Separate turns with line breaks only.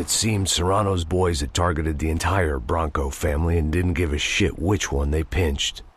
It seemed Serrano's boys had targeted the entire Branco family and didn't give a shit which one they pinched.